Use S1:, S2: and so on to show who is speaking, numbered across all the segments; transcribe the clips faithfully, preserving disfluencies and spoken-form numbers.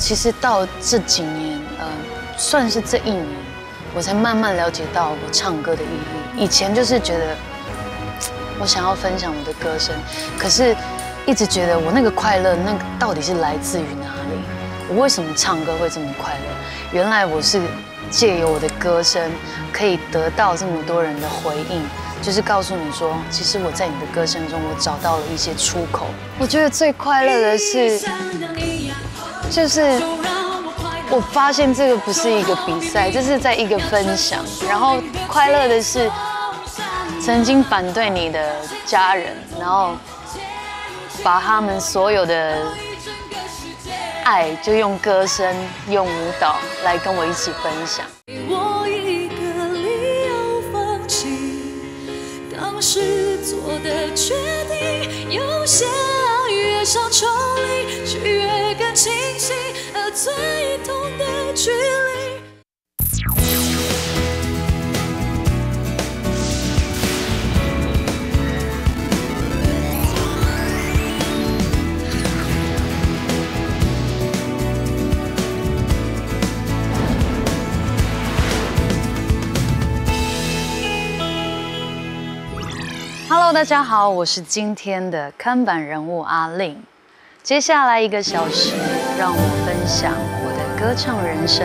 S1: 其实到这几年，呃，算是这一年，我才慢慢了解到我唱歌的意义。以前就是觉得我想要分享我的歌声，可是一直觉得我那个快乐，那个到底是来自于哪里？我为什么唱歌会这么快乐？原来我是借由我的歌声，可以得到这么多人的回应，就是告诉你说，其实我在你的歌声中，我找到了一些出口。我觉得最快乐的是，就是我发现这个不是一个比赛，这是在一个分享。然后快乐的是，曾经反对你的家人，然后把他们所有的爱，就用歌声、用舞蹈来跟我一起分享。
S2: 给我一个理由放弃当时做的决定，有些爱越想抽离，却越更清晰，而最痛的距离。
S1: Hello， 大家好，我是今天的看板人物阿令。接下来一个小时，让我分享我的歌唱人生。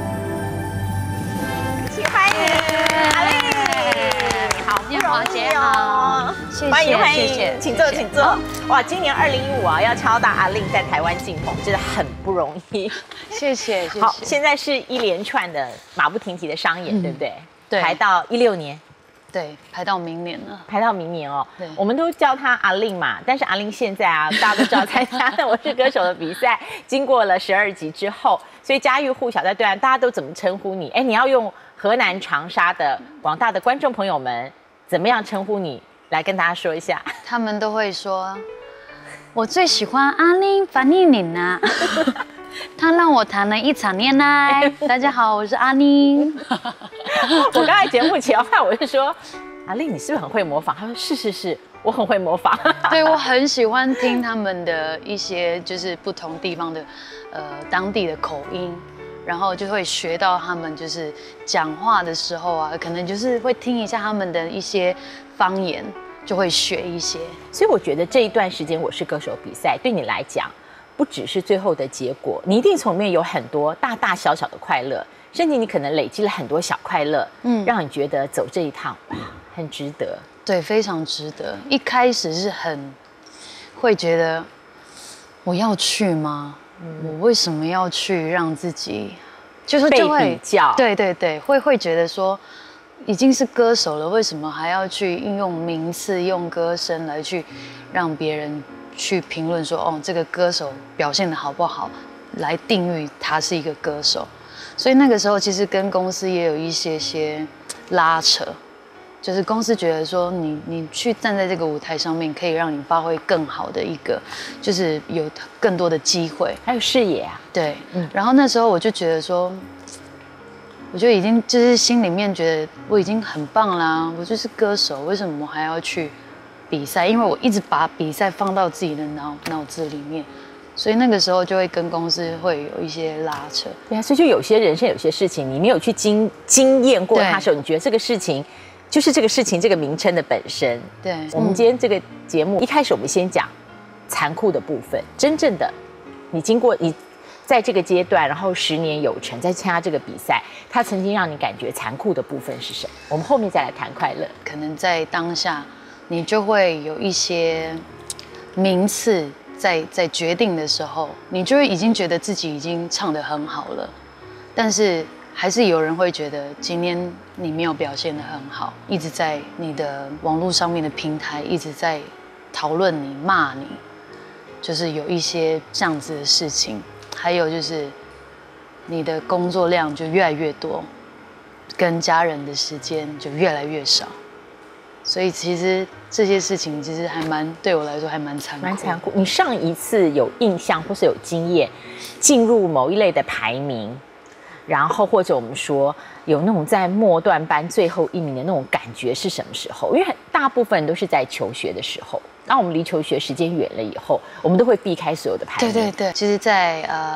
S3: 请欢迎阿令，好不容易哦，
S1: 谢谢，
S3: 欢迎欢迎，
S1: 谢谢，
S3: 请坐，请坐。哇，今年二零一五啊，要敲到阿令在台湾进棚，真的很不容易。
S1: 谢谢，谢谢。
S3: 好，现在是一连串的马不停蹄的商演，对不对？
S1: 对，
S3: 排到一六年。
S1: 对，排到明年了，
S3: 排到明年哦。
S1: 对，
S3: 我们都叫他阿令嘛，但是阿令现在啊，大家都知道参加《我是歌手》的比赛，经过了十二集之后，所以家喻户晓在对岸，大家都怎么称呼你？哎，你要用河南长沙的广大的观众朋友们怎么样称呼你？来跟大家说一下。
S1: 他们都会说，我最喜欢阿令樊丽宁啊。他让我谈了一场恋爱。大家好，我是阿令。
S3: 我刚才节目前后我就说，阿令你是不是很会模仿？他说是是是，我很会模仿。
S1: 对，我很喜欢听他们的一些就是不同地方的呃当地的口音，然后就会学到他们就是讲话的时候啊，可能就是会听一下他们的一些方言，就会学一些。
S3: 所以我觉得这一段时间《我是歌手》比赛对你来讲，不只是最后的结果，你一定从里面有很多大大小小的快乐，甚至你可能累积了很多小快乐，嗯，让你觉得走这一趟哇，很值得。
S1: 对，非常值得。一开始是很会觉得我要去吗？嗯、我为什么要去让自己就是就会
S3: 被比较？
S1: 对对对，会会觉得说已经是歌手了，为什么还要去运用名次、用歌声来去让别人去评论说，哦，这个歌手表现的好不好，来定义他是一个歌手。所以那个时候其实跟公司也有一些些拉扯，就是公司觉得说你你去站在这个舞台上面，可以让你发挥更好的一个，就是有更多的机会，
S3: 还有视野啊。
S1: 对，嗯。然后那时候我就觉得说，我就已经就是心里面觉得我已经很棒啦，我就是歌手，为什么我还要去比赛？因为我一直把比赛放到自己的脑脑子里面，所以那个时候就会跟公司会有一些拉扯。
S3: 对啊，所以就有些人生有些事情，你没有去经经验过它的时候，你觉得这个事情就是这个事情这个名称的本身。
S1: 对，
S3: 我们今天这个节目、嗯、一开始我们先讲残酷的部分，真正的你经过你在这个阶段，然后十年有成，再参加这个比赛，它曾经让你感觉残酷的部分是什么？我们后面再来谈快乐。
S1: 可能在当下，你就会有一些名次在在决定的时候，你就会已经觉得自己已经唱得很好了，但是还是有人会觉得今天你没有表现得很好，一直在你的网络上面的平台一直在讨论你、骂你，就是有一些这样子的事情。还有就是你的工作量就越来越多，跟家人的时间就越来越少，所以其实这些事情其实还蛮对我来说还蛮残酷。
S3: 蛮残酷。你上一次有印象或是有经验进入某一类的排名，然后或者我们说有那种在末段班最后一名的那种感觉是什么时候？因为大部分都是在求学的时候。当我们离求学时间远了以后，我们都会避开所有的排名。
S1: 对对对，其实在，呃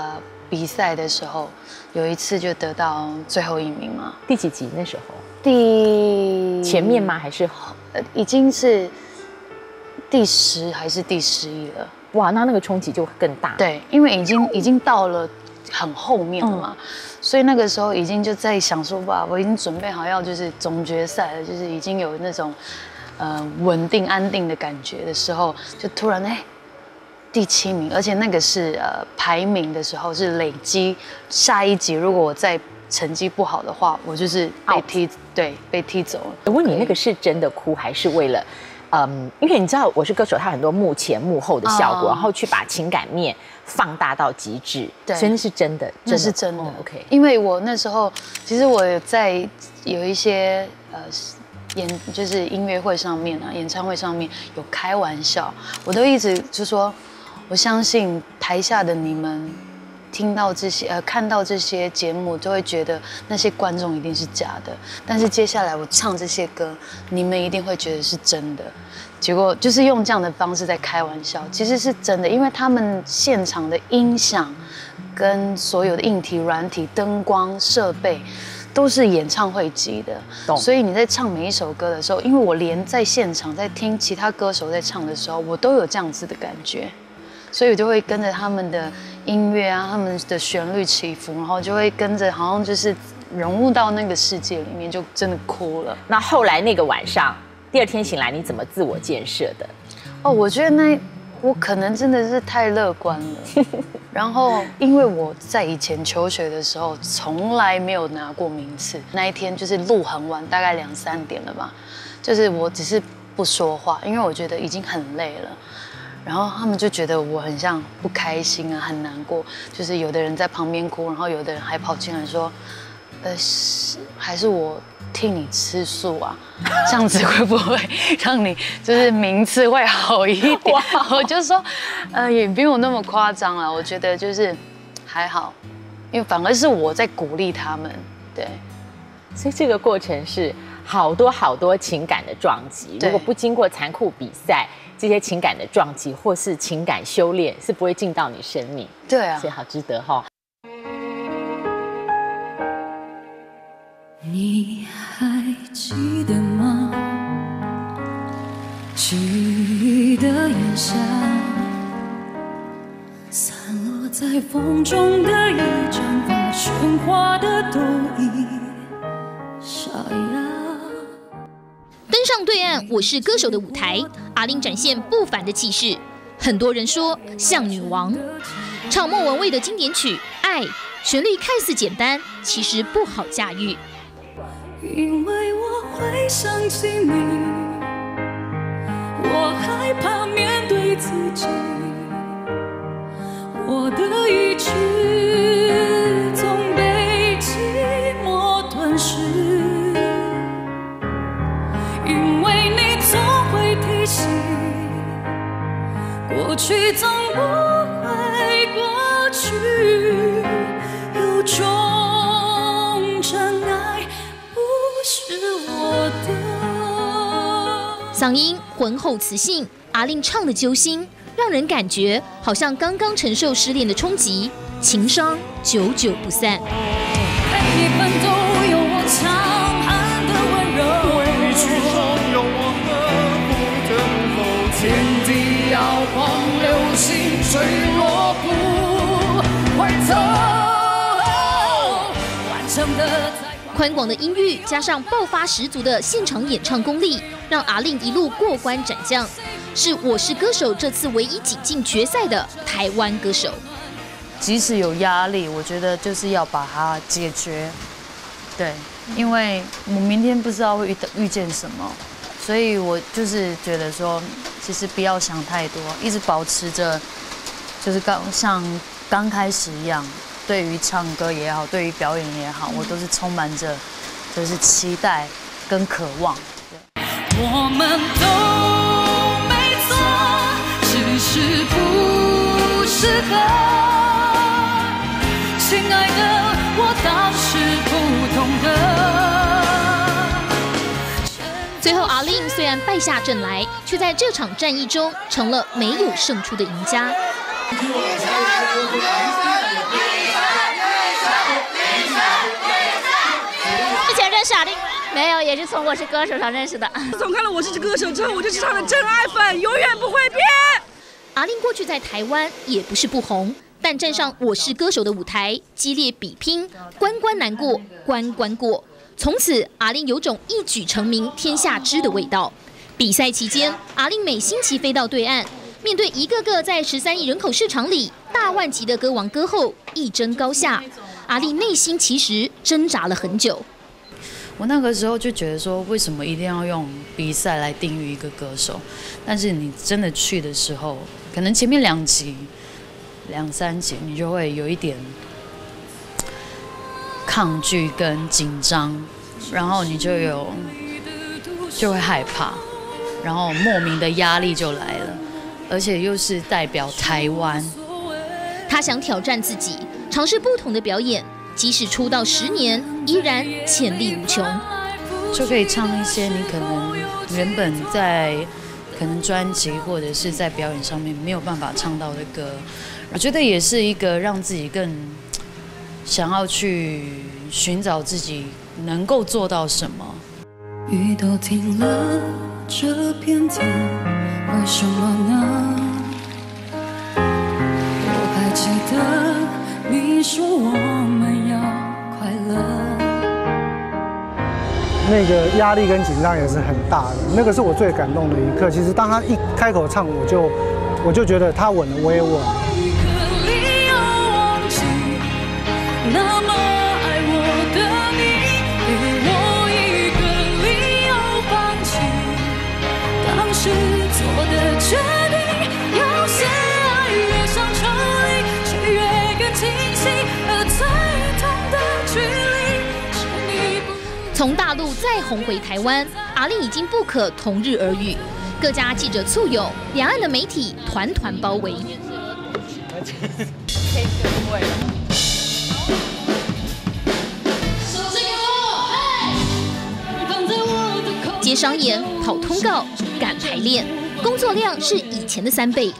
S1: 比赛的时候，有一次就得到最后一名嘛。
S3: 第几集那时候？
S1: 第
S3: 前面吗？还是
S1: 呃已经是第十还是第十一了？
S3: 哇，那那个冲击就更大。
S1: 对，因为已经已经到了很后面了嘛，嗯、所以那个时候已经就在想说吧，我已经准备好要就是总决赛了，就是已经有那种呃稳定安定的感觉的时候，就突然哎。第七名，而且那个是呃排名的时候是累积，下一集如果我再成绩不好的话，我就是被踢，对，被踢走了。
S3: 我问你，那个是真的哭还是为了，嗯，因为你知道我是歌手，它很多幕前幕后的效果，哦、然后去把情感面放大到极致，对，所以那是真的，
S1: 那是真的。
S3: 哦、OK，
S1: 因为我那时候其实我在有一些呃。演就是音乐会上面啊，演唱会上面有开玩笑，我都一直就说，我相信台下的你们听到这些呃看到这些节目，都会觉得那些观众一定是假的，但是接下来我唱这些歌，你们一定会觉得是真的。结果就是用这样的方式在开玩笑，其实是真的，因为他们现场的音响跟所有的硬体、软体、灯光设备。都是演唱会级的，所以你在唱每一首歌的时候，因为我连在现场在听其他歌手在唱的时候，我都有这样子的感觉，所以我就会跟着他们的音乐啊，他们的旋律起伏，然后就会跟着好像就是融入到那个世界里面，就真的哭了。
S3: 那后来那个晚上，第二天醒来，你怎么自我建设的？
S1: 哦，我觉得那我可能真的是太乐观了。然后，因为我在以前求学的时候，从来没有拿过名次。那一天就是录很晚，大概两三点了吧。就是我只是不说话，因为我觉得已经很累了。然后他们就觉得我很像不开心啊，很难过。就是有的人在旁边哭，然后有的人还跑进来说：“呃，还是我替你吃素啊，这样子会不会让你就是名次会好一点？”我就说，呃，也没有那么夸张啦，我觉得就是还好，因为反而是我在鼓励他们，对。
S3: 所以这个过程是好多好多情感的撞击，如果不经过残酷比赛，这些情感的撞击或是情感修炼是不会进到你生命。
S1: 对啊，
S3: 所以好值得哈。
S2: 你还记得吗？记忆的炎夏，散落在风中的一盏发，喧哗的都已沙哑。
S4: 登上对岸，我是歌手的舞台，阿玲展现不凡的气势，很多人说像女王。唱莫文蔚的经典曲《爱》，旋律看似简单，其实不好驾驭。
S2: 因为我会想起你，我害怕面对自己，我的意志总被寂寞吞噬，因为你总会提醒，过去总不会过去，有种真爱是我的。
S4: 嗓音浑厚磁性，阿令唱的揪心，让人感觉好像刚刚承受失恋的冲击，情伤久久不散。
S2: 每一分都有我强悍的温柔，委屈中有我呵护的母后，天地摇晃，流星坠落不回头，完成的。
S4: 宽广的音域加上爆发十足的现场演唱功力，让阿令一路过关斩将，是我是歌手这次唯一挤进决赛的台湾歌手。
S1: 即使有压力，我觉得就是要把它解决。对，因为我明天不知道会遇遇见什么，所以我就是觉得说，其实不要想太多，一直保持着，就是刚像刚开始一样。对于唱歌也好，对于表演也好，我都是充满着就是期待跟渴望。
S2: 我们都没错，只是不适合。亲爱的，我倒是不懂得。
S4: 最后，阿令虽然败下阵来，却在这场战役中成了没有胜出的赢家。 认识阿令吗？
S5: 没有，也是从《我是歌手》上认识的。
S6: 从看了《我是歌手》之后，我就是他的真爱粉，永远不会变。
S4: 阿令过去在台湾也不是不红，但站上《我是歌手》的舞台，激烈比拼，关关难过关关过。从此，阿令有种一举成名天下知的味道。比赛期间，阿令每星期飞到对岸，面对一个个在十三亿人口市场里大万级的歌王歌后，一争高下。阿令内心其实挣扎了很久。
S1: 我那个时候就觉得说，为什么一定要用比赛来定义一个歌手？但是你真的去的时候，可能前面两集、两三集，你就会有一点抗拒跟紧张，然后你就有就会害怕，然后莫名的压力就来了，而且又是代表台湾。
S4: 他想挑战自己，尝试不同的表演。即使出道十年，依然潜力无穷，
S1: 就可以唱一些你可能原本在可能专辑或者是在表演上面没有办法唱到的歌。我觉得也是一个让自己更想要去寻找自己能够做到什么。
S2: 雨都停了，这片天为什么呢？我还记得你说我们要快乐，
S7: 那个压力跟紧张也是很大的，那个是我最感动的一刻。其实当他一开口唱，我就我就觉得他稳了，我也稳了。
S2: 那么爱我的你，给我一个理由放弃当时做的决定。有些爱越想抽离，却越更清晰，而最痛的距离是你不。
S4: 从大陆再红回台湾，阿令已经不可同日而语。各家记者簇拥，两岸的媒体团团包围。接商演、跑通告、赶排练，工作量是以前的三倍。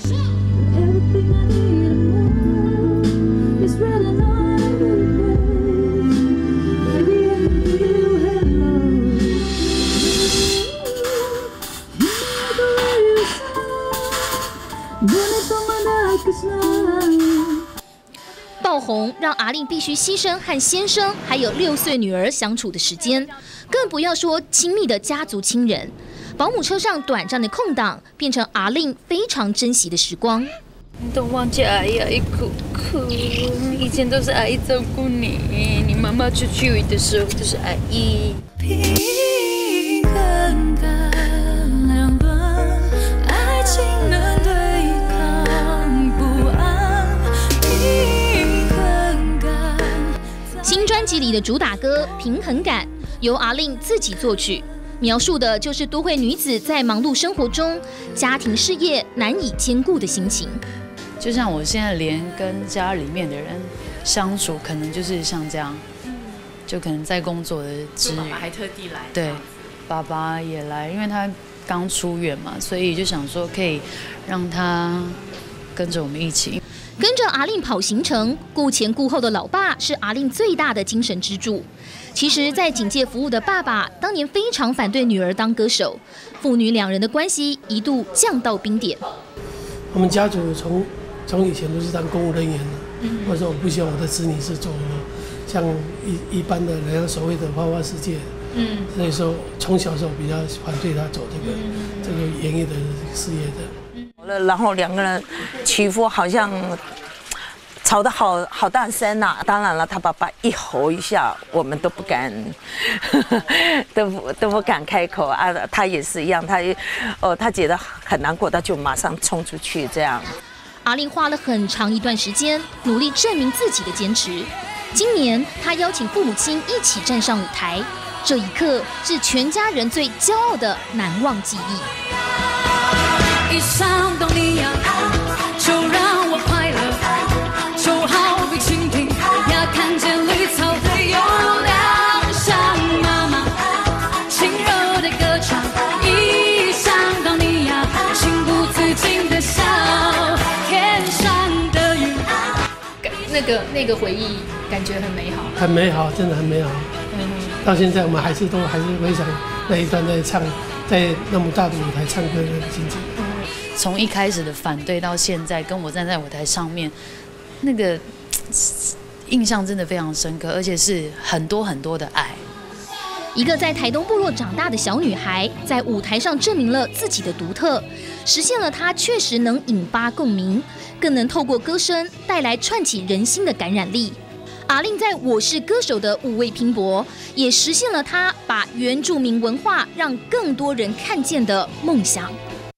S4: 爆红让阿令必须牺牲和先生还有六岁女儿相处的时间，更不要说亲密的家族亲人。保姆车上短暂的空档，变成阿令非常珍惜的时光。
S8: 你都忘记阿姨，阿姨哭哭，以前都是阿姨照顾你，你妈妈出去的时候都是阿姨。
S2: 平衡感两端，爱情能对抗不安。平衡感。
S4: 新专辑里的主打歌《平衡感》由阿令自己作曲，描述的就是都会女子在忙碌生活中，家庭事业难以兼顾的心情。
S1: 就像我现在连跟家里面的人相处，可能就是像这样，就可能在工作的之余，
S3: 爸爸还特地来，
S1: 对，爸爸也来，因为他刚出院嘛，所以就想说可以让他跟着我们一起。
S4: 跟着阿令跑行程，顾前顾后的老爸是阿令最大的精神支柱。其实，在警界服务的爸爸当年非常反对女儿当歌手，父女两人的关系一度降到冰点。
S9: 我们家族从从以前都是当公务人员的，嗯、或者说我不希望我的子女是走像一一般的人家所谓的花花世界，嗯，所以说从小时候比较反对他走这个、嗯、这个演艺的事业的。
S10: 然后两个人媳妇好像吵得好好大声呐、啊！当然了，他爸爸一吼一下，我们都不敢，都不都不敢开口啊。他也是一样，他哦，他觉得很难过，他就马上冲出去这样。
S4: 阿令花了很长一段时间努力证明自己的坚持。今年，他邀请父母亲一起站上舞台，这一刻是全家人最骄傲的难忘记忆。
S2: 一想到你呀，就让我快乐，就好比蜻蜓呀，看见绿草的优良，像妈妈轻柔的歌唱。一想到你呀，情不自禁的笑，天上的云。
S4: 那个那个回忆感觉很美好，
S9: 很美好，真的很美好。
S4: 嗯。
S9: 到现在我们还是都还是回想那一段在唱，在那么大的舞台唱歌的那个心情。
S1: 从一开始的反对到现在，跟我站在舞台上面，那个印象真的非常深刻，而且是很多很多的爱。
S4: 一个在台东部落长大的小女孩，在舞台上证明了自己的独特，实现了她确实能引发共鸣，更能透过歌声带来串起人心的感染力。阿令在我是歌手的五位拼搏，也实现了她把原住民文化让更多人看见的梦想。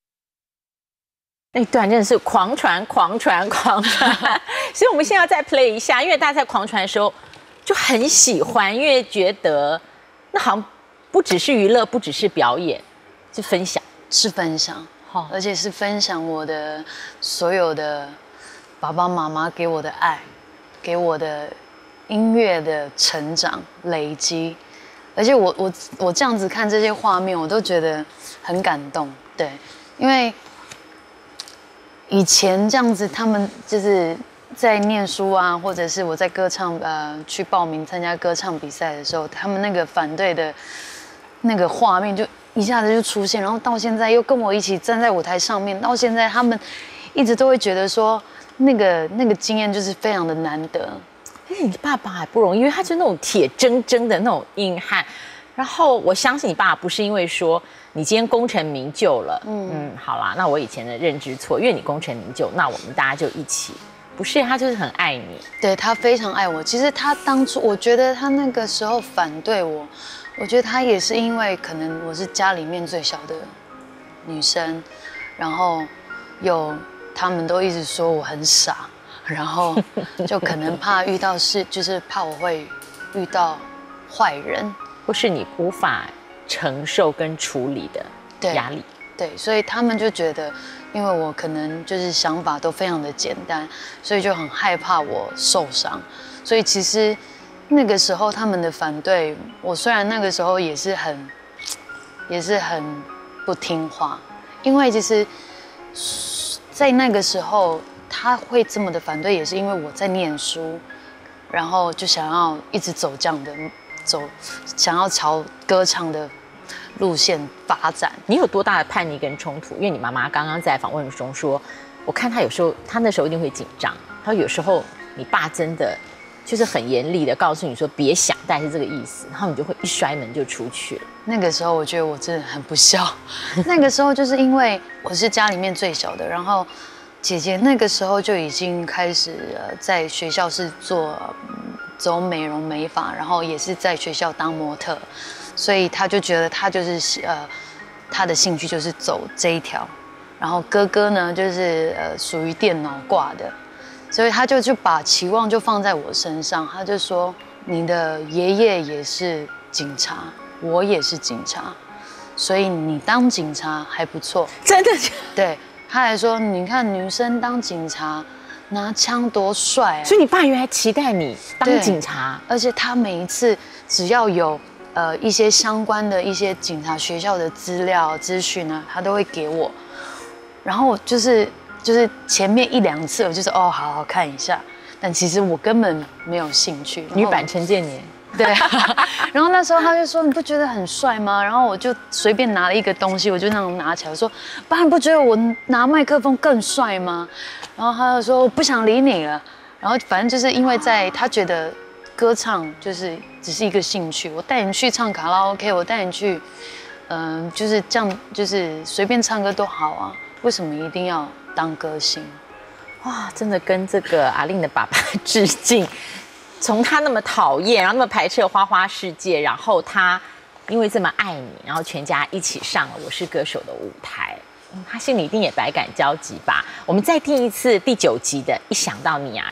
S3: 那段真的是狂传、狂传、狂传，所以我们现在要再 play 一下，因为大家在狂传的时候就很喜欢，因为觉得那好像不只是娱乐，不只是表演，是分享，
S1: 是分享，好，而且是分享我的所有的爸爸妈妈给我的爱，给我的音乐的成长累积，而且我我我这样子看这些画面，我都觉得很感动，对，因为以前这样子，他们就是在念书啊，或者是我在歌唱，呃，去报名参加歌唱比赛的时候，他们那个反对的那个画面就一下子就出现，然后到现在又跟我一起站在舞台上面，到现在他们一直都会觉得说，那个那个经验就是非常的难得。
S3: 而且你爸爸还不容易，因为他就那种铁铮铮的那种硬汉。然后我相信你爸爸不是因为说你今天功成名就了，嗯嗯，好啦，那我以前的认知错，因为你功成名就，那我们大家就一起。不是，他就是很爱你，
S1: 对，他非常爱我。其实他当初，我觉得他那个时候反对我，我觉得他也是因为可能我是家里面最小的女生，然后有他们都一直说我很傻，然后就可能怕遇到事，就是怕我会遇到坏人，
S3: 或是你无法承受跟处理的压力。
S1: 对，对，所以他们就觉得，因为我可能就是想法都非常的简单，所以就很害怕我受伤。所以其实那个时候他们的反对，我虽然那个时候也是很，也是很不听话，因为其实，在那个时候他会这么的反对，也是因为我在念书，然后就想要一直走这样的走，想要朝歌唱的路线发展。
S3: 你有多大的叛逆跟冲突？因为你妈妈刚刚在访问中说，我看她有时候，她那时候一定会紧张。她有时候你爸真的就是很严厉的告诉你说别想，但是这个意思，然后你就会一摔门就出去了。
S1: 那个时候我觉得我真的很不孝。那个时候就是因为我是家里面最小的，然后姐姐那个时候就已经开始呃在学校是做、嗯、走美容美发，然后也是在学校当模特。所以他就觉得他就是呃，他的兴趣就是走这一条，然后哥哥呢就是呃属于电脑挂的，所以他就就把期望就放在我身上，他就说你的爷爷也是警察，我也是警察，所以你当警察还不错。
S3: 真的？
S1: 对，他还说你看女生当警察拿枪多帅啊！
S3: 所以你爸原来期待你当警察，
S1: 而且他每一次只要有呃，一些相关的一些警察学校的资料资讯啊，他都会给我。然后就是就是前面一两次，我就是哦，好好看一下。但其实我根本没有兴趣。
S3: 女版陈建年。
S1: 对。然后那时候他就说：“你不觉得很帅吗？”然后我就随便拿了一个东西，我就那种拿起来，我说：“爸，你不觉得我拿麦克风更帅吗？”然后他就说：“我不想理你了。”然后反正就是因为在他觉得歌唱就是只是一个兴趣，我带你去唱卡拉 OK， 我带你去，嗯、呃，就是这样，就是随便唱歌都好啊，为什么一定要当歌星？
S3: 哇，真的跟这个阿令的爸爸致敬。从他那么讨厌，然后那么排斥花花世界，然后他因为这么爱你，然后全家一起上了《我是歌手》的舞台，嗯、他心里一定也百感交集吧。我们再听一次第九集的《一想到你啊》。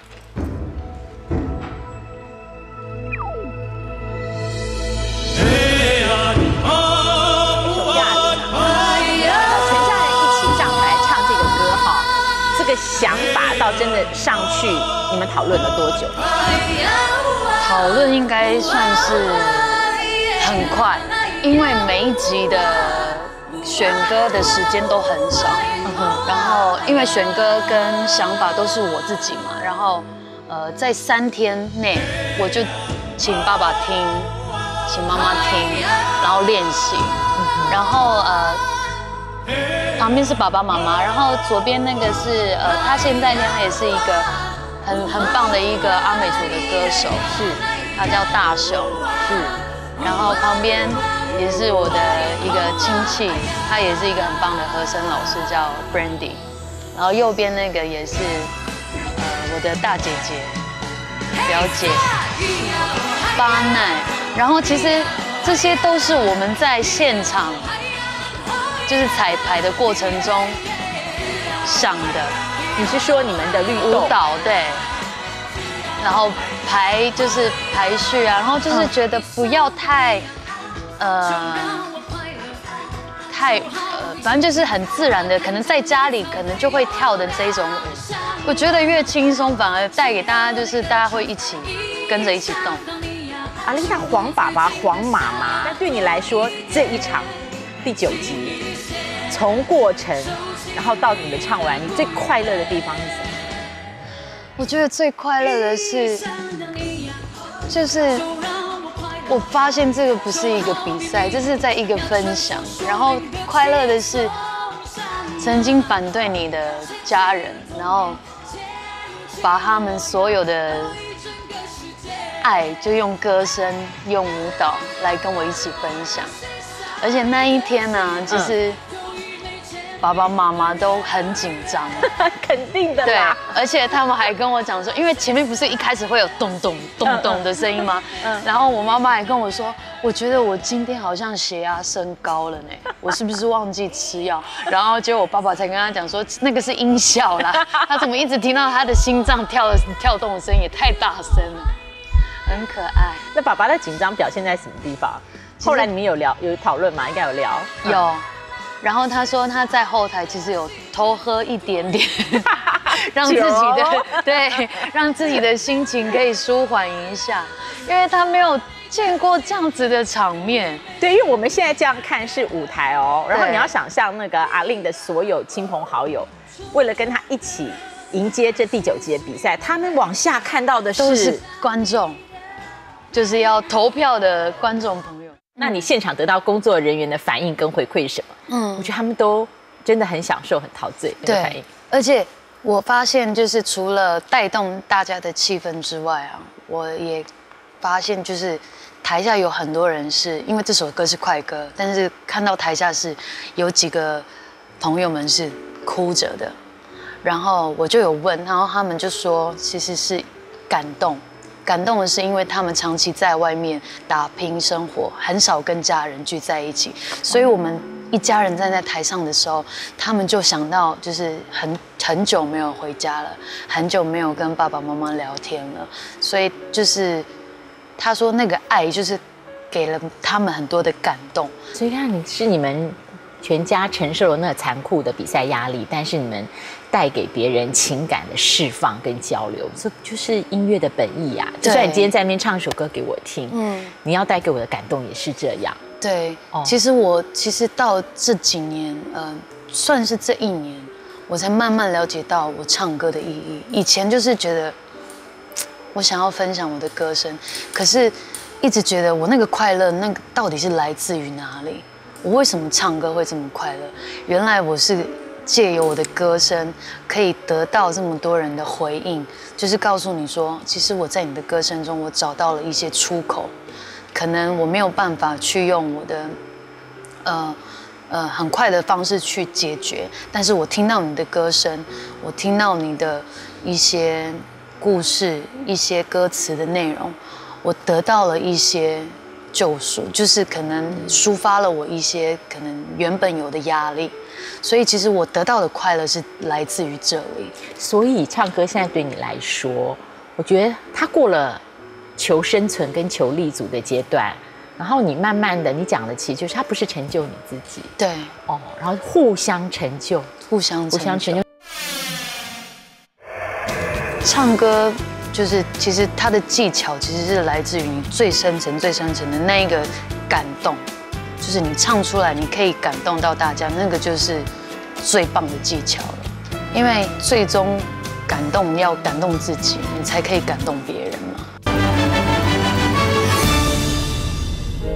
S3: 想法到真的上去，你们讨论了多久？
S1: 讨论应该算是很快，因为每一集的选歌的时间都很少。嗯、然后因为选歌跟想法都是我自己嘛，然后呃在三天内我就请爸爸听请妈妈听，然后练习，然后呃。旁边是爸爸妈妈，然后左边那个是呃，他现在呢，他也是一个很很棒的一个阿美族的歌手，是，他叫大雄，是，然后旁边也是我的一个亲戚，他也是一个很棒的和声老师，叫 Brandy， 然后右边那个也是呃我的大姐姐表姐巴奈，然后其实这些都是我们在现场。就是彩排的过程中想的，
S3: 你是说你们的律动
S1: 舞蹈对，然后排就是排序啊，然后就是觉得不要太，呃，太呃，反正就是很自然的，可能在家里可能就会跳的这种舞，我觉得越轻松反而带给大家就是大家会一起跟着一起动。
S3: 阿丽娜黄爸爸黄妈妈，但对你来说这一场第九集。从过程，然后到你的唱完，你最快乐的地方是什么？
S1: 我觉得最快乐的是，就是我发现这个不是一个比赛，这是在一个分享。然后快乐的是，曾经反对你的家人，然后把他们所有的爱，就用歌声、用舞蹈来跟我一起分享。而且那一天呢、啊，其实。嗯爸爸妈妈都很紧张，
S3: 肯定的啦。
S1: 对，而且他们还跟我讲说，因为前面不是一开始会有咚咚咚咚的声音吗？嗯。然后我妈妈还跟我说，我觉得我今天好像血压升高了呢，我是不是忘记吃药？然后结果我爸爸才跟他讲说，那个是音效啦，他怎么一直听到他的心脏跳跳动的声音也太大声了，很可爱。
S3: 那爸爸的紧张表现在什么地方？后来你们有聊有讨论吗？应该有聊。
S1: 有。然后他说他在后台其实有偷喝一点点，让自己的对，让自己的心情可以舒缓一下，因为他没有见过这样子的场面。
S3: 对，因为我们现在这样看是舞台哦，然后你要想象那个阿令的所有亲朋好友，为了跟他一起迎接这第九集的比赛，他们往下看到的是
S1: 都是观众，就是要投票的观众朋友。
S3: 那你现场得到工作人员的反应跟回馈是什么？嗯，我觉得他们都真的很享受、很陶醉那个反应。
S1: 而且我发现，就是除了带动大家的气氛之外啊，我也发现就是台下有很多人是因为这首歌是快歌，但是看到台下是有几个朋友们是哭着的，然后我就有问，然后他们就说其实是感动。感动的是，因为他们长期在外面打拼生活，很少跟家人聚在一起，所以我们一家人站在台上的时候，他们就想到，就是很很久没有回家了，很久没有跟爸爸妈妈聊天了，所以就是他说那个爱就是给了他们很多的感动。
S3: 所以看你是你们全家承受了那残酷的比赛压力，但是你们带给别人情感的释放跟交流，这就是音乐的本意啊！就算你今天在那边唱一首歌给我听，嗯，你要带给我的感动也是这样。
S1: 对，哦、其实我其实到这几年，呃，算是这一年，我才慢慢了解到我唱歌的意义。以前就是觉得我想要分享我的歌声，可是一直觉得我那个快乐，那个到底是来自于哪里？我为什么唱歌会这么快乐？原来我是借由我的歌声，可以得到这么多人的回应，就是告诉你说，其实我在你的歌声中，我找到了一些出口。可能我没有办法去用我的，呃呃很快的方式去解决，但是我听到你的歌声，我听到你的一些故事、一些歌词的内容，我得到了一些救赎，就是可能抒发了我一些可能原本有的压力，所以其实我得到的快乐是来自于这里。
S3: 所以唱歌现在对你来说，我觉得它过了求生存跟求立足的阶段，然后你慢慢的，你讲的其实就是它不是成就你自己，
S1: 对，
S3: 哦，然后互相成就，
S1: 互相
S3: 互相成就。
S1: 唱歌就是其实它的技巧其实是来自于你最深层、最深层的那一个感动，就是你唱出来，你可以感动到大家，那个就是最棒的技巧了。因为最终感动要感动自己，你才可以感动别人嘛。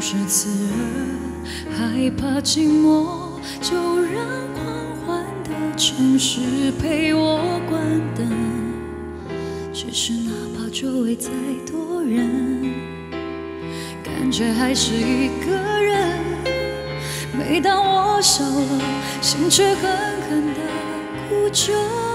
S2: 是刺耳，害怕寂寞，就让狂欢的城市陪我关灯。其实哪怕周围再多人，感觉还是一个人。每当我笑了，心却狠狠地哭着。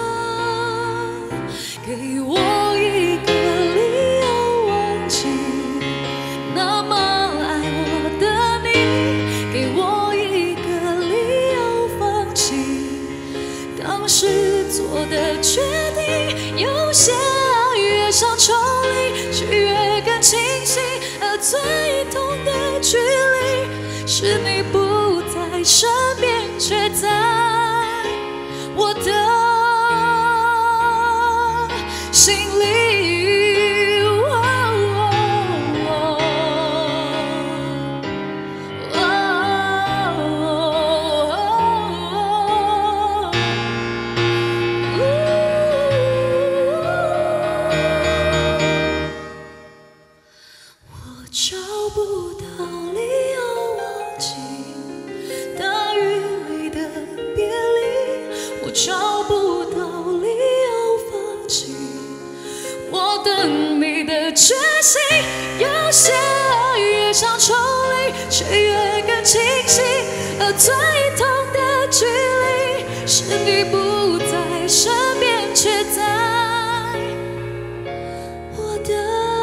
S2: 给我一个理由忘记那么爱我的你，给我一个理由放弃当时做的决定。有些爱越想抽离，却越更清晰，而最痛的距离是你不在身边，却在我的心里。哦哦我找不到理由忘记大雨里的别离，我找不到理由放弃我等你的决心。有些爱越想抽离，却越更清晰，而最痛的距离是你不在身边，却在我的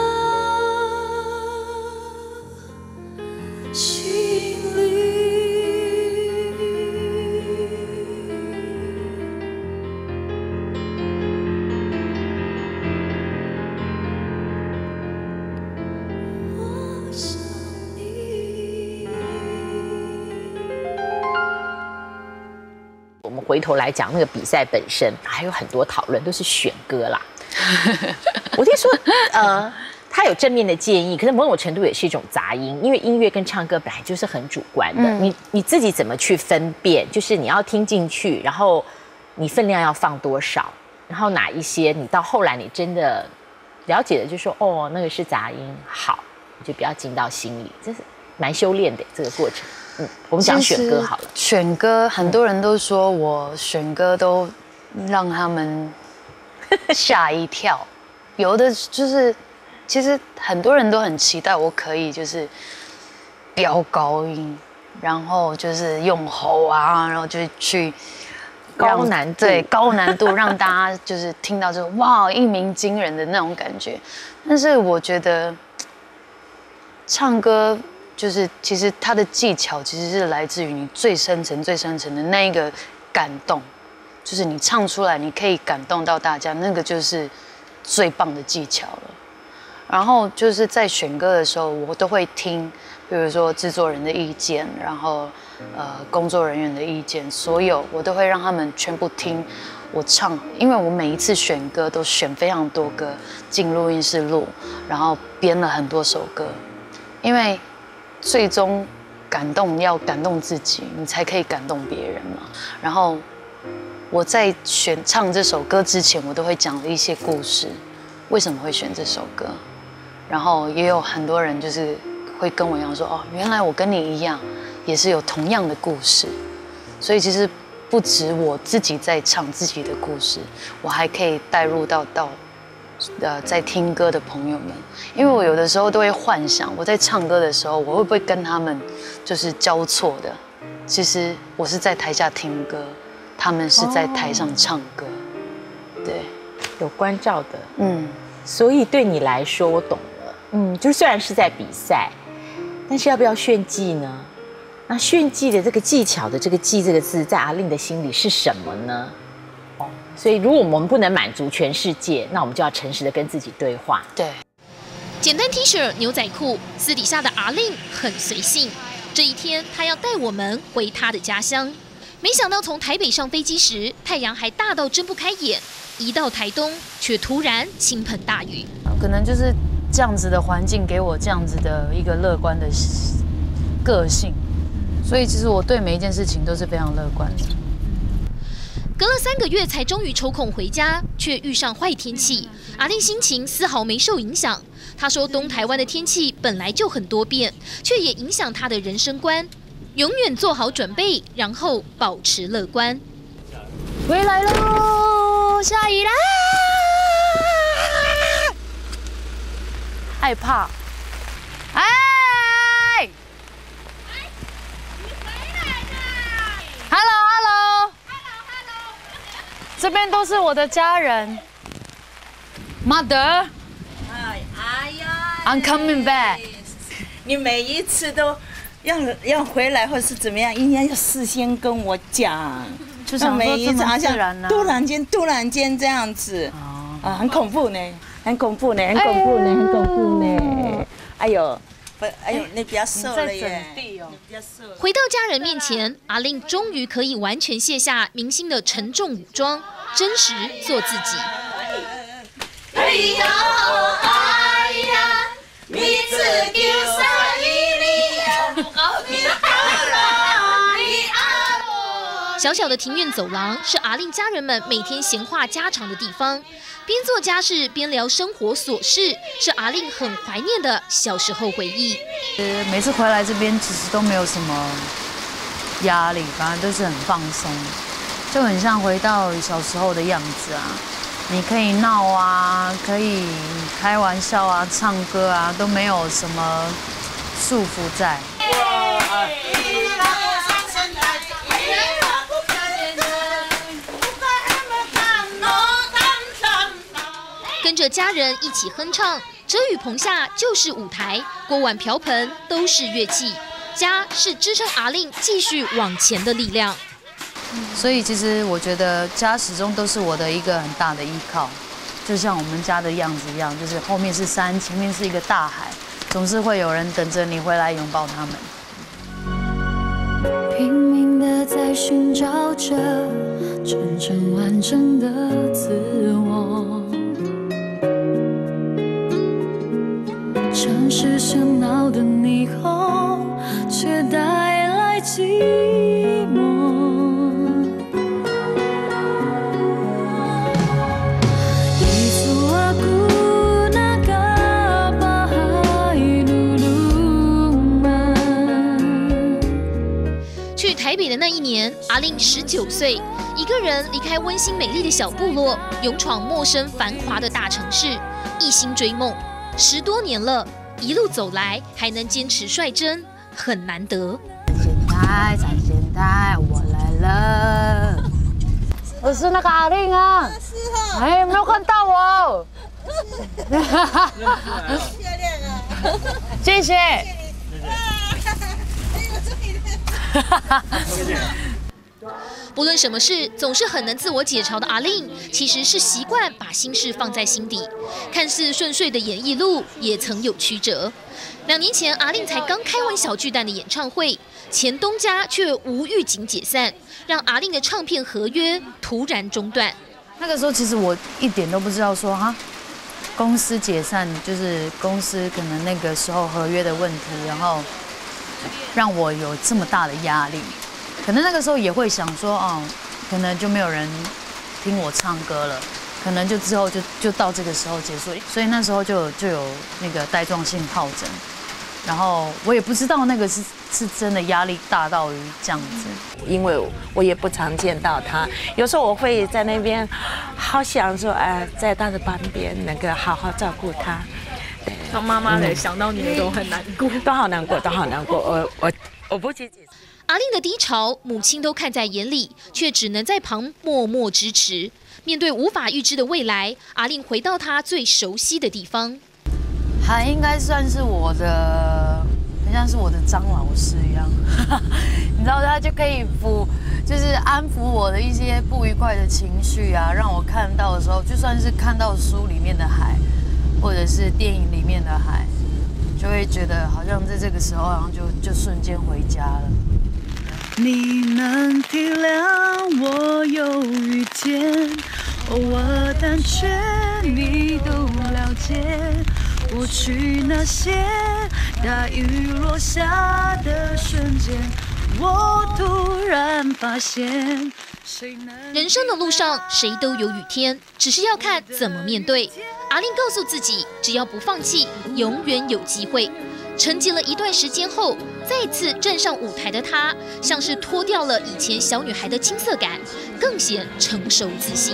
S2: 心里。我想你。
S3: 我们回头来讲那个比赛本身，还有很多讨论，都是选歌啦。我听说，呃，他有正面的建议，可是某种程度也是一种杂音，因为音乐跟唱歌本来就是很主观的。嗯、你你自己怎么去分辨？就是你要听进去，然后你分量要放多少，然后哪一些你到后来你真的了解的，就说哦，那个是杂音，好，你就不要进到心里，这是蛮修炼的这个过程。嗯，我们讲选歌好了。
S1: 选歌，很多人都说我选歌都让他们吓一跳，有的就是，其实很多人都很期待我可以就是飙高音，然后就是用吼啊，然后就去
S3: 高难度，
S1: 对高难度让大家就是听到这种哇一鸣惊人的那种感觉。但是我觉得唱歌。就是其实它的技巧其实是来自于你最深层、最深层的那一个感动，就是你唱出来，你可以感动到大家，那个就是最棒的技巧了。然后就是在选歌的时候，我都会听，比如说制作人的意见，然后呃工作人员的意见，所有我都会让他们全部听我唱，因为我每一次选歌都选非常多歌进录音室录，然后编了很多首歌，因为。最终感动要感动自己，你才可以感动别人嘛。然后我在选唱这首歌之前，我都会讲了一些故事，为什么会选这首歌。然后也有很多人就是会跟我一样说，哦，原来我跟你一样，也是有同样的故事。所以其实不止我自己在唱自己的故事，我还可以带入到到。呃，在听歌的朋友们，因为我有的时候都会幻想，我在唱歌的时候，我会不会跟他们就是交错的？其实我是在台下听歌，他们是在台上唱歌，哦、对，
S3: 有关照的，
S1: 嗯，
S3: 所以对你来说，我懂了，嗯，就是虽然是在比赛，但是要不要炫技呢？那炫技的这个技巧的这个“技”这个字，在阿令的心里是什么呢？所以，如果我们不能满足全世界，那我们就要诚实的跟自己对话。
S1: 对，
S4: 简单 T 恤、牛仔裤，私底下的阿令很随性。这一天，他要带我们回他的家乡。没想到从台北上飞机时，太阳还大到睁不开眼；一到台东，却突然倾盆大雨。
S1: 可能就是这样子的环境给我这样子的一个乐观的个性，所以其实我对每一件事情都是非常乐观的。
S4: 隔了三个月才终于抽空回家，却遇上坏天气。阿令心情丝毫没受影响， 他说，东台湾的天气本来就很多变，却也影响他的人生观。永远做好准备，然后保持乐观。
S1: 回来喽，下雨啦！害怕。哎！哎，你回来啦 ！Hello Hello Hello， 这边都是我的家人。Mother，
S10: 哎哎呀
S1: ，I'm coming back。
S10: 你每一次都要要回来或是怎么样，应该要事先跟我讲。
S1: 就想说这么自然呢，
S10: 突然间突然间这样子，啊，很恐怖呢，很恐怖呢，很恐怖呢，很恐怖呢。哎呦，不，哎呦，你比较瘦了耶。
S4: 回到家人面前，阿令终于可以完全卸下明星的沉重武装，真实做自己。哎呀，哎呀，你自己小小的庭院走廊是阿令家人们每天闲话家常的地方，边做家事边聊生活琐事，是阿令很怀念的小时候回忆。
S1: 呃，每次回来这边其实都没有什么压力，反正都是很放松，就很像回到小时候的样子啊。你可以闹啊，可以开玩笑啊，唱歌啊，都没有什么束缚在。
S4: 跟着家人一起哼唱，遮雨棚下就是舞台，锅碗瓢盆都是乐器，家是支撑阿令继续往前的力量。
S1: 所以其实我觉得家始终都是我的一个很大的依靠，就像我们家的样子一样，就是后面是山，前面是一个大海，总是会有人等着你回来拥抱他们。
S2: 拼命的在寻找着真正完整的自我，城市喧闹的霓虹，却带来寂寞。
S4: 去台北的那一年，阿令十九岁，一个人离开温馨美丽的小部落，勇闯陌生繁华的大城市，一心追梦。十多年了，一路走来还能坚持率真，很难得。
S1: 现代，在现代，我来了。我是那个阿令啊。是哦。哎，没有看到我。漂亮啊！谢谢。
S4: 不论什么事，总是很能自我解嘲的阿令，其实是习惯把心事放在心底。看似顺遂的演艺路，也曾有曲折。两年前，阿令才刚开完小巨蛋的演唱会，前东家却无预警解散，让阿令的唱片合约突然中断。
S1: 那个时候，其实我一点都不知道说哈，公司解散就是公司可能那个时候合约的问题，然后让我有这么大的压力。可能那个时候也会想说，哦，可能就没有人听我唱歌了，可能就之后就就到这个时候结束，所以那时候就就有那个带状性疱疹，然后我也不知道那个是是真的压力大到于这样子，
S10: 因为我也不常见到他，有时候我会在那边，好想说，哎，在他的旁边能够好好照顾他。
S8: 当妈妈的想到你都很难过，
S10: 都好难过，都好难过。我我我不去解释。
S4: 阿令的低潮，母亲都看在眼里，却只能在旁默默支持。面对无法预知的未来，阿令回到他最熟悉的地方，
S1: 还应该算是我的，很像是我的张老师一样，你知道，他就可以抚，就是安抚我的一些不愉快的情绪啊，让我看到的时候，就算是看到书里面的海，或者是电影里面的海，就会觉得好像在这个时候，好像就就瞬间回家了。
S2: 你能体谅我有雨天，我胆怯，你都了解。过去那些大雨落下的瞬间，我突然发现，
S4: 人生的路上，谁都有雨天，只是要看怎么面对。阿令告诉自己，只要不放弃，永远有机会。沉寂了一段时间后，再次站上舞台的她，像是脱掉了以前小女孩的青涩感，更显成熟自信。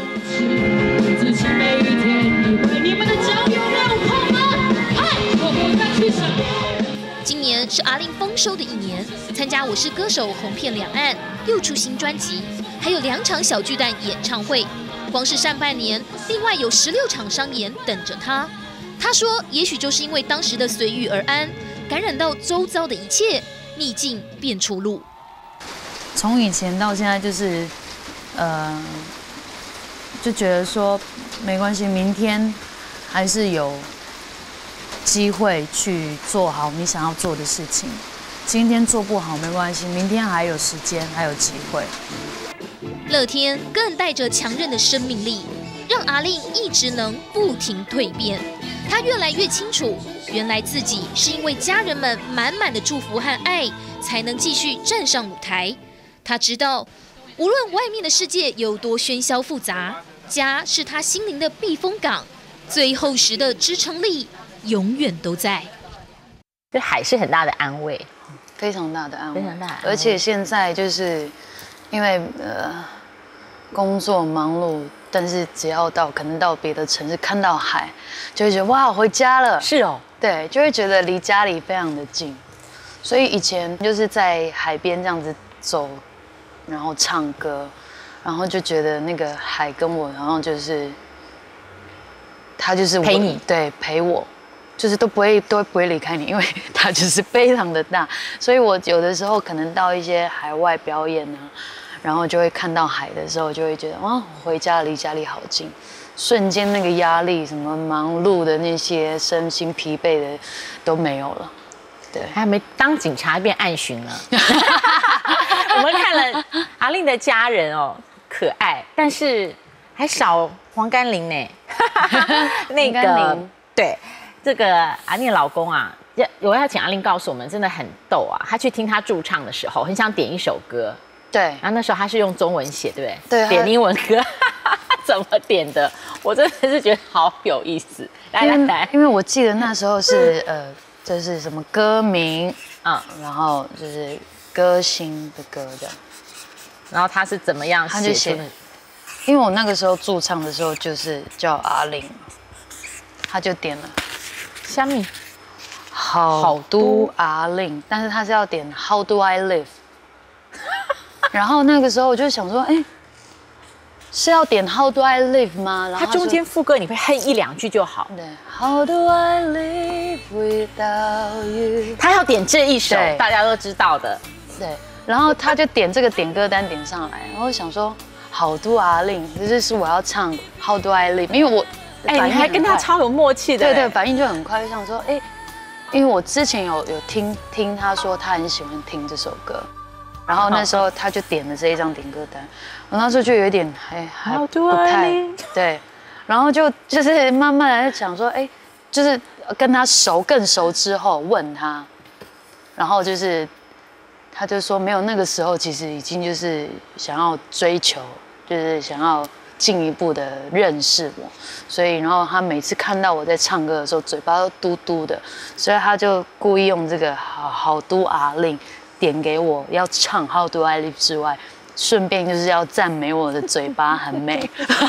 S4: 今年是阿令丰收的一年，参加《我是歌手》红遍两岸，又出新专辑，还有两场小巨蛋演唱会。光是上半年，另外有十六场商演等着他。他说，也许就是因为当时的随遇而安，感染到周遭的一切，逆境变出路。
S1: 从以前到现在，就是呃，就觉得说没关系，明天还是有机会去做好你想要做的事情。今天做不好没关系，明天还有时间，还有机会。
S4: 乐天更带着强韧的生命力，让阿令一直能不停蜕变。他越来越清楚，原来自己是因为家人们满满的祝福和爱，才能继续站上舞台。他知道，无论外面的世界有多喧嚣复杂，家是他心灵的避风港，最厚实的支撑力永远都在。
S3: 这海是很大的安慰，
S1: 非常大的安慰，
S3: 非常大的安慰。
S1: 而且现在就是因为呃工作忙碌，但是只要到可能到别的城市看到海，就会觉得哇回家了。
S3: 是哦，
S1: 对，就会觉得离家里非常的近。所以以前就是在海边这样子走，然后唱歌，然后就觉得那个海跟我，然后就是他就是我
S3: 陪你，
S1: 对，陪我。就是都不会都不会离开你，因为它就是非常的大，所以我有的时候可能到一些海外表演啊，然后就会看到海的时候，就会觉得哇，回家离家里好近，瞬间那个压力、什么忙碌的那些身心疲惫的都没有了。对，
S3: 还没当警察变暗巡了。我们看了阿令的家人哦，可爱，但是还少黄甘霖呢。那个对。这个阿令老公啊，我要请阿令告诉我们，真的很逗啊！他去听他驻唱的时候，很想点一首歌，
S1: 对，
S3: 然后那时候他是用中文写，对不对？
S1: 对，
S3: 点英文歌，怎么点的？我真的是觉得好有意思。来来来，
S1: 因为我记得那时候是呃，就是什么歌名啊，然后就是歌星的歌这样，
S3: 然后他是怎么样写？他就写，
S1: 因为我那个时候驻唱的时候就是叫阿令，他就点了。
S3: 虾米，
S1: 好都阿令，但是他是要点 How do I live？ 然后那个时候我就想说，哎，是要点 How do I live 吗？然后
S3: 他中间副歌你会哼一两句就好。
S1: 对 ，How do I live without you？
S3: 他要点这一首大家都知道的。
S1: 对，然后他就点这个点歌单点上来，然后我想说，好都阿令，这就是我要唱 How do I live？ 因为我。
S3: 哎，你还跟他超有默契的。
S1: 对对，反应就很快，就想说，哎，因为我之前有有听听他说他很喜欢听这首歌，然后那时候他就点了这一张点歌单，我那时候就有点还还不太对，然后就就是慢慢的想说，哎，就是跟他熟更熟之后问他，然后就是他就说没有，那个时候其实已经就是想要追求，就是想要。进一步的认识我，所以然后他每次看到我在唱歌的时候，嘴巴都嘟嘟的，所以他就故意用这个好好都阿令点给我要唱 How do I live 之外，顺便就是要赞美我的嘴巴很美。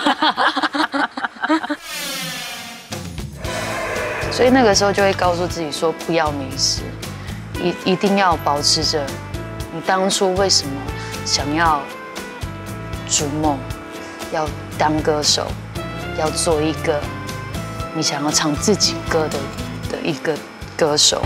S1: 所以那个时候就会告诉自己说，不要迷失，一一定要保持着你当初为什么想要逐梦。要当歌手，要做一个你想要唱自己歌的的一个歌手。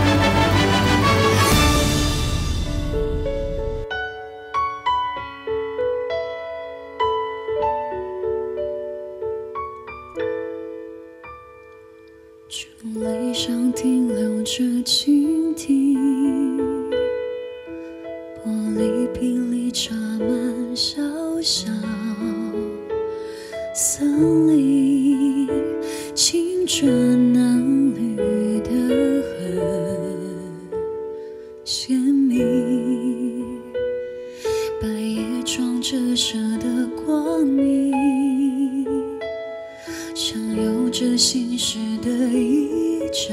S2: 珠泪上停留着蜻蜓，玻璃瓶里插满小小。森林，青春嫩绿的很鲜明，白叶装中折射的光明，像有着心事的一张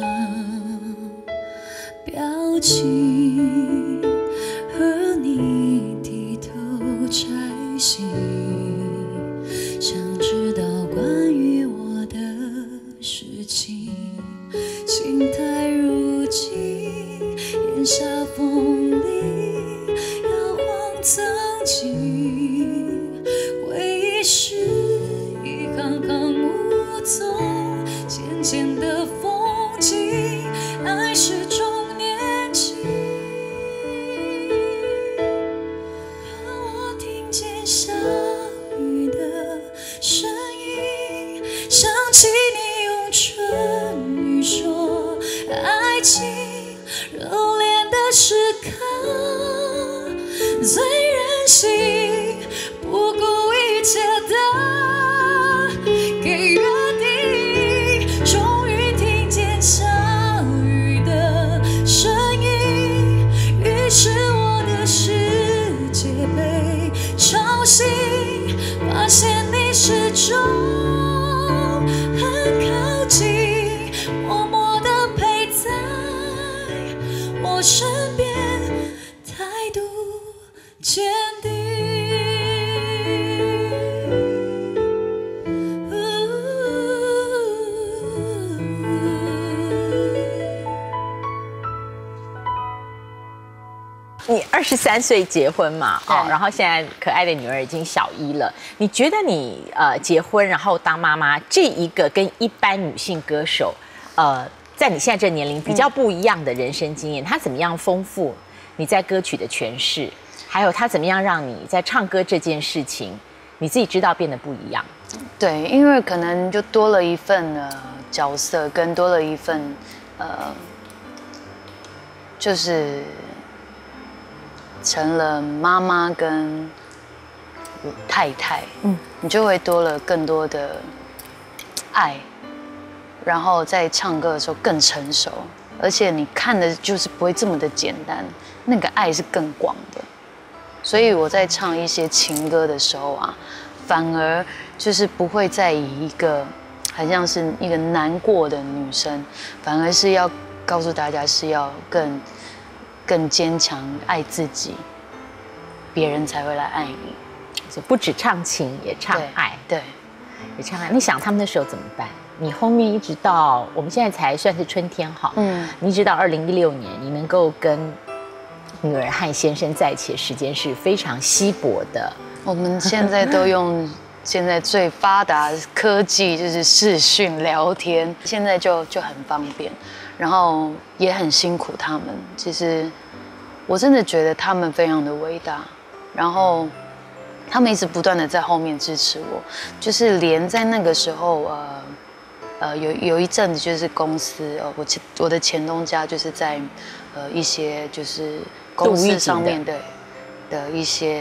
S2: 表情，和你低头摘星，想知道关于我的事情。情太如今，烟霞风里摇晃曾经，回忆是一行行无踪，渐渐的风景，爱是种年纪。当我听见下雨的声音，想起你用唇语说爱情，热恋的时刻最任性，不顾一切的给约定。终于听见下雨的声音，于是我的世界被吵醒，发现你始终很靠近，默默地陪在我身边，态度坚定。
S3: 你二十三岁结婚嘛，哦，然后现在可爱的女儿已经小一了。你觉得你呃结婚然后当妈妈这一个跟一般女性歌手，呃，在你现在这年龄比较不一样的人生经验，它怎么样丰富你在歌曲的诠释，还有它怎么样让你在唱歌这件事情，你自己知道变得不一样？
S1: 对，因为可能就多了一份呃角色，跟多了一份呃，就是成了妈妈跟太太，嗯，你就会多了更多的爱，然后在唱歌的时候更成熟，而且你看的就是不会这么的简单，那个爱是更广的。所以我在唱一些情歌的时候啊，反而就是不会再以一个很像是一个难过的女生，反而是要告诉大家是要更更坚强，爱自己，别人才会来爱你。
S3: 就不只唱情，也唱爱，
S1: 对，
S3: 也唱爱。你想他们那时候怎么办？你后面一直到我们现在才算是春天好，嗯，你一直到二零一六年，你能够跟女儿和先生在一起的时间是非常稀薄的。
S1: 我们现在都用现在最发达的科技，就是视讯聊天，现在就就很方便，然后也很辛苦他们。其实我真的觉得他们非常的伟大，然后他们一直不断的在后面支持我，就是连在那个时候，呃呃有有一阵子就是公司，呃我前我的前东家就是在呃一些就是公司上面的的一些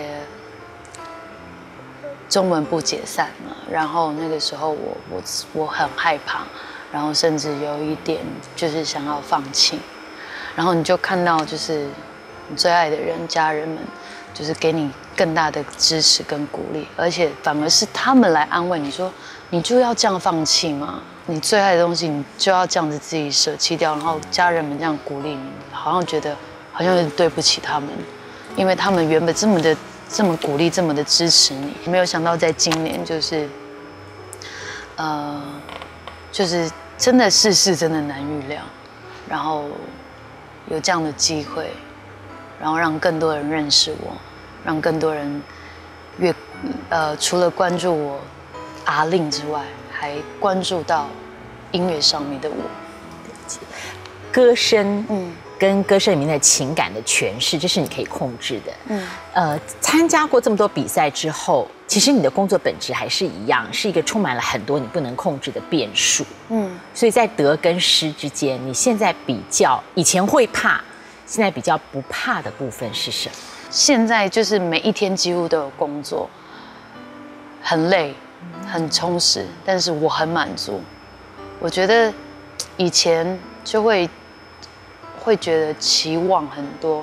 S1: 中文部解散了，然后那个时候我我我很害怕，然后甚至有一点就是想要放弃，然后你就看到就是你最爱的人家人们就是给你更大的支持跟鼓励，而且反而是他们来安慰你说，你就要这样放弃吗？你最爱的东西你就要这样子自己舍弃掉，然后家人们这样鼓励你，好像觉得好像有点对不起他们，因为他们原本这么的这么鼓励，这么的支持你，没有想到在今年就是，呃，就是真的世事真的难预料，然后有这样的机会，然后让更多人认识我，让更多人越呃除了关注我阿令之外，还关注到音乐上面的我，
S3: 歌声，嗯。跟歌声里面的情感的诠释，这是你可以控制的。嗯，呃，参加过这么多比赛之后，其实你的工作本质还是一样，是一个充满了很多你不能控制的变数。嗯，所以在得跟失之间，你现在比较以前会怕，现在比较不怕的部分是什么？
S1: 现在就是每一天几乎都有工作，很累，很充实，但是我很满足。我觉得以前就会。会觉得期望很多，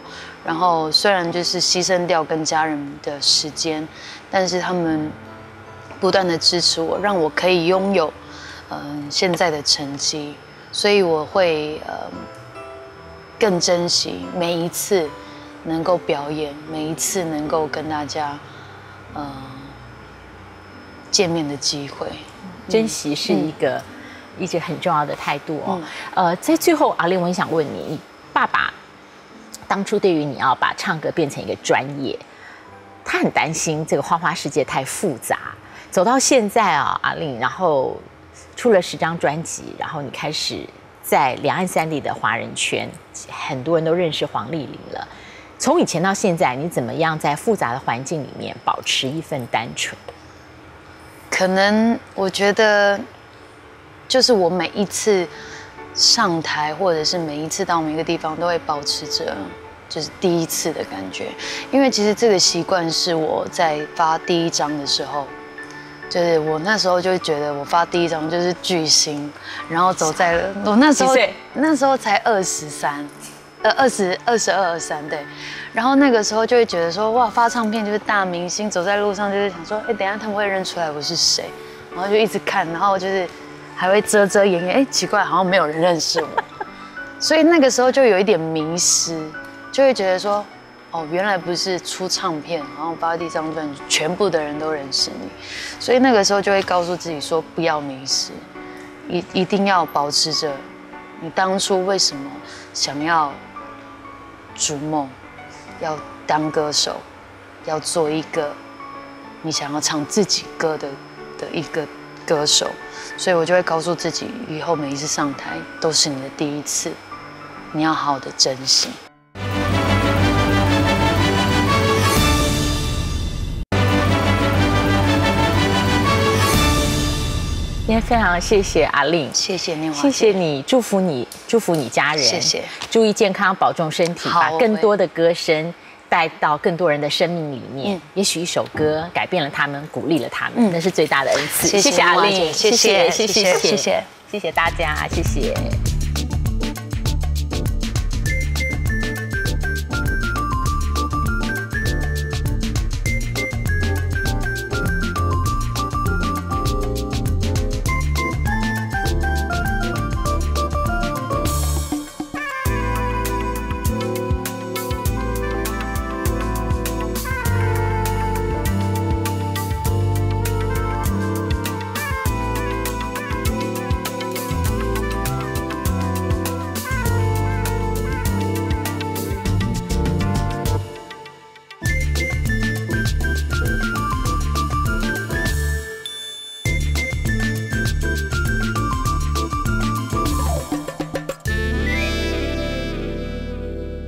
S1: 然后虽然就是牺牲掉跟家人的时间，但是他们不断的支持我，让我可以拥有嗯、呃、现在的成绩，所以我会呃更珍惜每一次能够表演，每一次能够跟大家呃见面的机会。
S3: 珍惜是一个、嗯、一直很重要的态度哦。嗯、呃，在最后，阿玲，我很想问你，你爸爸当初对于你要把唱歌变成一个专业，他很担心这个花花世界太复杂。走到现在啊，阿玲，然后出了十张专辑，然后你开始在两岸三地的华人圈，很多人都认识黄丽玲了。从以前到现在，你怎么样在复杂的环境里面保持一份单纯？
S1: 可能我觉得，就是我每一次上台，或者是每一次到每个地方，都会保持着就是第一次的感觉。因为其实这个习惯是我在发第一张的时候，就是我那时候就觉得我发第一张就是巨星，然后走在了我那时候那时候才二十三，呃二十二十二二三对。然后那个时候就会觉得说，哇，发唱片就是大明星，走在路上就是想说，哎，等一下他们会认出来我是谁，然后就一直看，然后就是还会遮遮掩掩，哎，奇怪，好像没有人认识我，所以那个时候就有一点迷失，就会觉得说，哦，原来不是出唱片，然后发第一张专辑，全部的人都认识你，所以那个时候就会告诉自己说，不要迷失，一一定要保持着你当初为什么想要逐梦。要当歌手，要做一个你想要唱自己歌的的一个歌手，所以我就会告诉自己，以后每一次上台都是你的第一次，你要好好的珍惜。
S3: 今天非常谢谢阿玲，
S1: 谢谢念华，
S3: 谢谢你，祝福你，祝福你家人，
S1: 谢谢，
S3: 注意健康，保重身体，把更多的歌声带到更多人的生命里面。嗯、也许一首歌改变了他们，鼓励了他们，嗯、那是最大的恩赐。
S1: 谢谢阿玲，谢谢，谢谢，谢谢，
S3: 谢谢大家，谢谢。